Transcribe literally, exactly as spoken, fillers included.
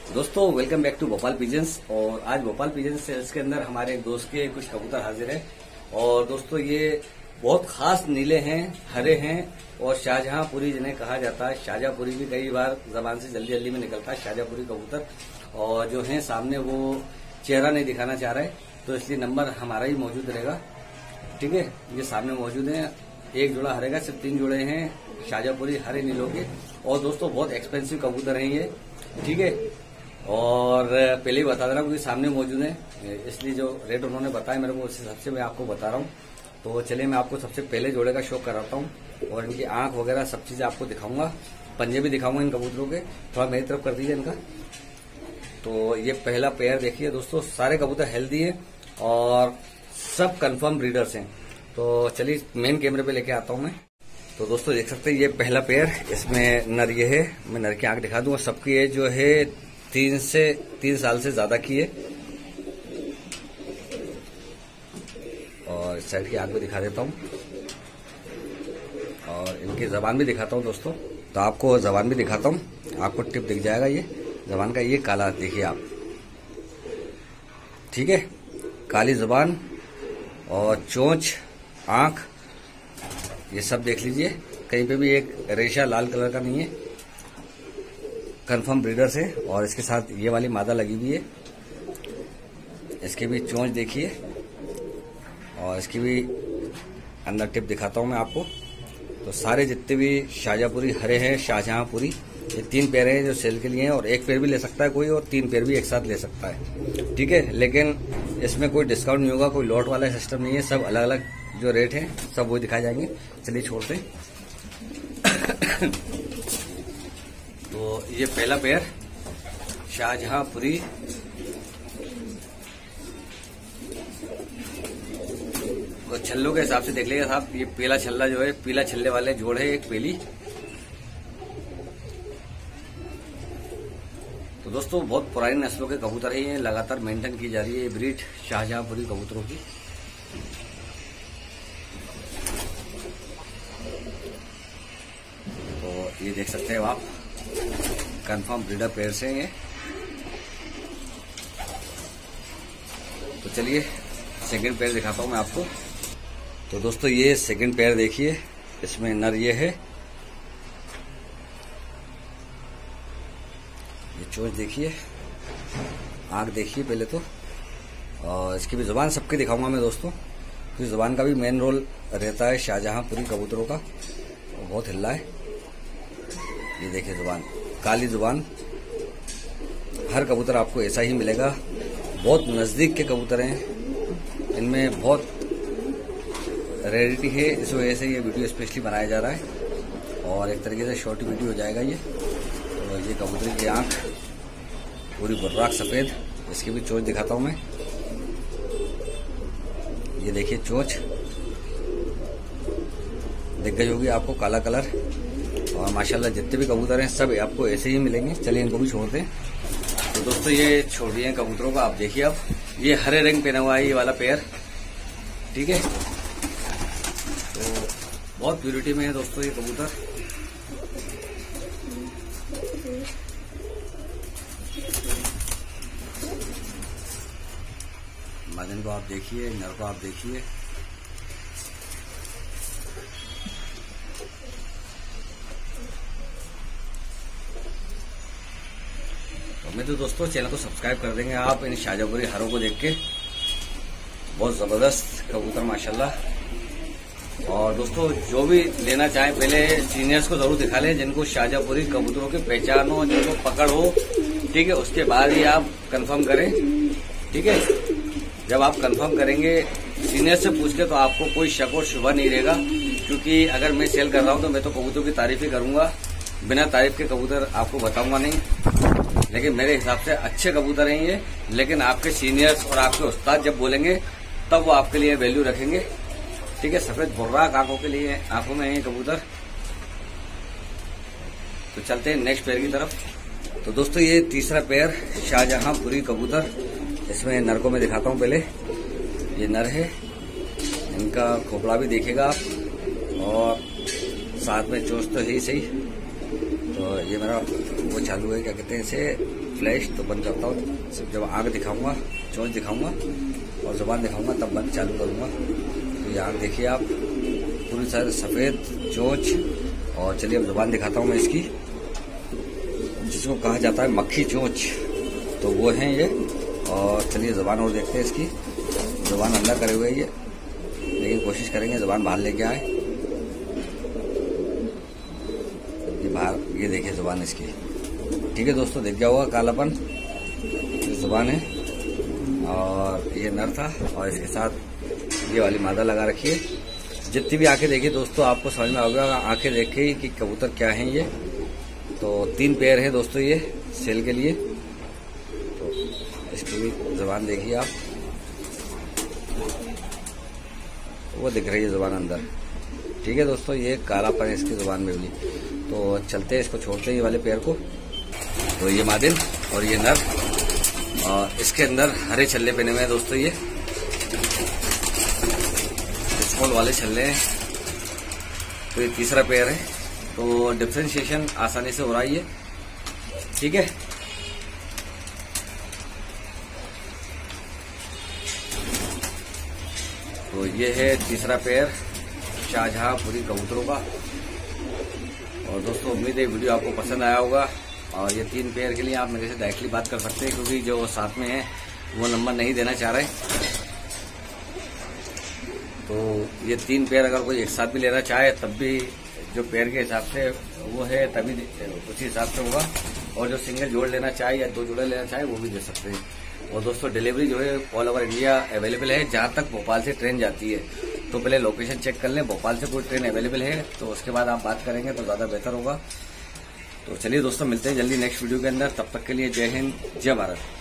दोस्तों welcome back to Bhopal pigeons. और आज भोपाल पिजन्स सेल्स के अंदर हमारे एक दोस्त के कुछ कबूतर हाजिर हैं। और दोस्तों ये बहुत खास नीले हैं, हरे हैं और शाहजहांपुरी जिन्हें कहा जाता है। शाहजहांपुरी भी कई बार जबान से जल्दी जल्दी में निकलता है शाहजहांपुरी कबूतर। और जो है सामने वो चेहरा नहीं दिखाना चाह रहे, तो इसलिए नंबर हमारा ही मौजूद रहेगा। ठीक है, ये सामने मौजूद है। एक जोड़ा हरे का, सिर्फ तीन जोड़े हैं शाहजहांपुरी हरे नीलों के। और दोस्तों बहुत एक्सपेंसिव कबूतर हैं ये। ठीक है, और पहले ही बता दे रहा हूँ क्योंकि सामने मौजूद है, इसलिए जो रेट उन्होंने बताया मेरे को उस हिसाब से मैं आपको बता रहा हूँ। तो चलिए मैं आपको सबसे पहले जोड़े का शो कराता हूँ और इनकी आंख वगैरह सब चीजें आपको दिखाऊंगा, पंजे भी दिखाऊंगा इन कबूतरों के। थोड़ा मेरी तरफ कर दीजिए इनका। तो ये पहला पेयर देखिए दोस्तों, सारे कबूतर हेल्दी है और सब कंफर्म ब्रीडर्स हैं। तो चलिए मेन कैमरे पे लेके आता हूँ मैं। तो दोस्तों देख सकते हैं ये पहला पेयर, इसमें नर ये है। मैं नर की आंख दिखा दूंगा। सबकी एज जो है तीन से तीन साल से ज्यादा की है। और इस साइड की आंख भी दिखा देता हूँ और इनकी जबान भी दिखाता हूँ दोस्तों। तो आपको जबान भी दिखाता हूँ, आपको टिप दिख जाएगा ये जबान का। ये काला देखिए आप, ठीक है, काली जबान और चोंच, आंख, ये सब देख लीजिए। कहीं पे भी एक रेशा लाल कलर का नहीं है, कंफर्म ब्रीडर से। और इसके साथ ये वाली मादा लगी हुई है। इसकी भी चोंच देखिए और इसकी भी अंदर टिप दिखाता हूं मैं आपको। तो सारे जितने भी शाहजहांपुरी हरे हैं, शाहजहांपुरी, ये तीन पेयर हैं जो सेल के लिए हैं। और एक पेयर भी ले सकता है कोई, और तीन पेयर भी एक साथ ले सकता है। ठीक है, लेकिन इसमें कोई डिस्काउंट नहीं होगा, कोई लॉट वाला सिस्टम नहीं है। सब अलग अलग जो रेट है सब वो दिखाए जाएंगे। चलिए छोड़ते हैं। तो ये पहला पेयर शाहजहांपुरी, तो छल्लों के हिसाब से देख लीजिए साहब। ये पीला छल्ला जो है, पीला छल्ले वाले जोड़ है एक पीली। तो दोस्तों बहुत पुरानी नस्लों के कबूतर है, ये लगातार मेंटेन की जा रही है ये ब्रीड शाहजहांपुरी कबूतरों की। तो ये देख सकते हैं आप, कंफर्म ब्रीडर पेयर से ये। तो चलिए सेकंड पेयर दिखाता हूं मैं आपको। तो दोस्तों ये सेकंड पेयर देखिए, इसमें नर ये है। ये चोंच देखिए, आंख देखिए पहले तो। और इसकी भी जुबान सबकी दिखाऊंगा मैं दोस्तों, क्योंकि जुबान का भी मेन रोल रहता है शाहजहांपुरी कबूतरों का। बहुत हिल्ला है। ये देखिए जुबान, काली जुबान। हर कबूतर आपको ऐसा ही मिलेगा। बहुत नजदीक के कबूतर हैं, इनमें बहुत रेयरिटी है, इस वजह से ये वीडियो स्पेशली बनाया जा रहा है। और एक तरीके से शॉर्ट वीडियो हो जाएगा ये। तो ये कबूतर की आंख पूरी बुर्राक सफेद। इसकी भी चोंच दिखाता हूं मैं। ये देखिए चोंच दिख गई होगी आपको, काला कलर। और माशाल्लाह जितने भी कबूतर हैं सब आपको ऐसे ही मिलेंगे। चलिए इनको भी छोड़ते हैं। तो दोस्तों ये छोड़ दिए कबूतरों को, आप देखिए। अब ये हरे रंग पहना हुआ है ये वाला पेयर, ठीक है। तो बहुत प्योरिटी में है दोस्तों ये कबूतर। मादन को आप देखिए, नर को आप देखिए। मैं तो दोस्तों चैनल को सब्सक्राइब कर देंगे आप इन शाहजहांपुरी हरों को देख के। बहुत जबरदस्त कबूतर माशाल्लाह। और दोस्तों जो भी लेना चाहें पहले सीनियर्स को जरूर दिखा लें, जिनको शाहजहांपुरी कबूतरों की पहचान हो, जिनको पकड़ हो, ठीक है। उसके बाद ही आप कंफर्म करें, ठीक है। जब आप कंफर्म करेंगे सीनियर से पूछ के, तो आपको कोई शक और शुबा नहीं रहेगा। क्योंकि अगर मैं सेल कर रहा हूं तो मैं तो कबूतरों की तारीफ ही करूंगा, बिना तारीफ के कबूतर आपको बताऊंगा नहीं। लेकिन मेरे हिसाब से अच्छे कबूतर हैं ये। लेकिन आपके सीनियर्स और आपके उस्ताद जब बोलेंगे तब वो आपके लिए वैल्यू रखेंगे, ठीक है। सफेद बुर्राक आंखों के लिए आंखों में है ये कबूतर। तो चलते हैं नेक्स्ट पेयर की तरफ। तो दोस्तों ये तीसरा पेयर शाहजहांपुरी कबूतर, इसमें नर को मैं दिखाता हूं पहले। ये नर है, इनका खोपड़ा भी देखिएगा आप, और साथ में चोंच तो है ही सही। तो ये मेरा वो चालू है, क्या कहते हैं इसे, फ्लैश, तो बंद करता हूँ। सिर्फ जब आग दिखाऊंगा, चोंच दिखाऊंगा और जुबान दिखाऊंगा तब बंद चालू करूंगा। तो ये आग देखिए आप, पूरी तरह सफेद चोंच। और चलिए अब जुबान दिखाता हूँ मैं इसकी, जिसको कहा जाता है मक्खी चोंच, तो वो है ये। और चलिए जुबान और देखते हैं इसकी। जुबान अंदर करे हुए ये, लेकिन कोशिश करेंगे जुबान बाहर लेके आए। ये बाहर, ये देखिए जुबान इसकी। ठीक है दोस्तों, दिख गया होगा कालापन, ये जुबान है। और ये नर था और इसके साथ ये वाली मादा लगा रखी है। जितनी भी आंखें देखिए दोस्तों, आपको समझ में होगा आंखें देख के ही कि कबूतर क्या है ये। तो तीन पेयर है दोस्तों ये सेल के लिए। तो इसकी भी जुबान देखिए आप, वो दिख रही है जुबान अंदर। ठीक है दोस्तों, ये कालापन है इसकी जुबान में भी। तो चलते हैं, इसको छोड़ते हैं ये वाले पेयर को। तो ये मादिन और ये नर, और इसके अंदर हरे छल्ले पहने हुए हैं दोस्तों। ये स्मॉल वाले छल्ले हैं। तो ये तीसरा पेयर है। तो डिफ्रेंशिएशन आसानी से हो रहा है ये। ठीक है, तो ये है तीसरा पेयर शाहजहांपुरी कबूतरों का। और दोस्तों उम्मीद है वीडियो आपको पसंद आया होगा। और ये तीन पेयर के लिए आप मेरे से डायरेक्टली बात कर सकते हैं, क्योंकि जो साथ में है वो नंबर नहीं देना चाह रहे। तो ये तीन पेयर अगर कोई एक साथ भी लेना चाहे तब भी जो पेयर के हिसाब से वो है तभी उसी हिसाब से होगा। और जो सिंगल जोड़ लेना चाहे या दो जोड़े लेना चाहे वो भी दे सकते हैं। और दोस्तों डिलीवरी जो है ऑल ओवर इंडिया अवेलेबल है। जहां तक भोपाल से ट्रेन जाती है तो पहले लोकेशन चेक कर लें, भोपाल से कोई ट्रेन अवेलेबल है तो उसके बाद आप बात करेंगे तो ज्यादा बेहतर होगा। तो चलिए दोस्तों, मिलते हैं जल्दी नेक्स्ट वीडियो के अंदर। तब तक के लिए जय हिंद, जय भारत।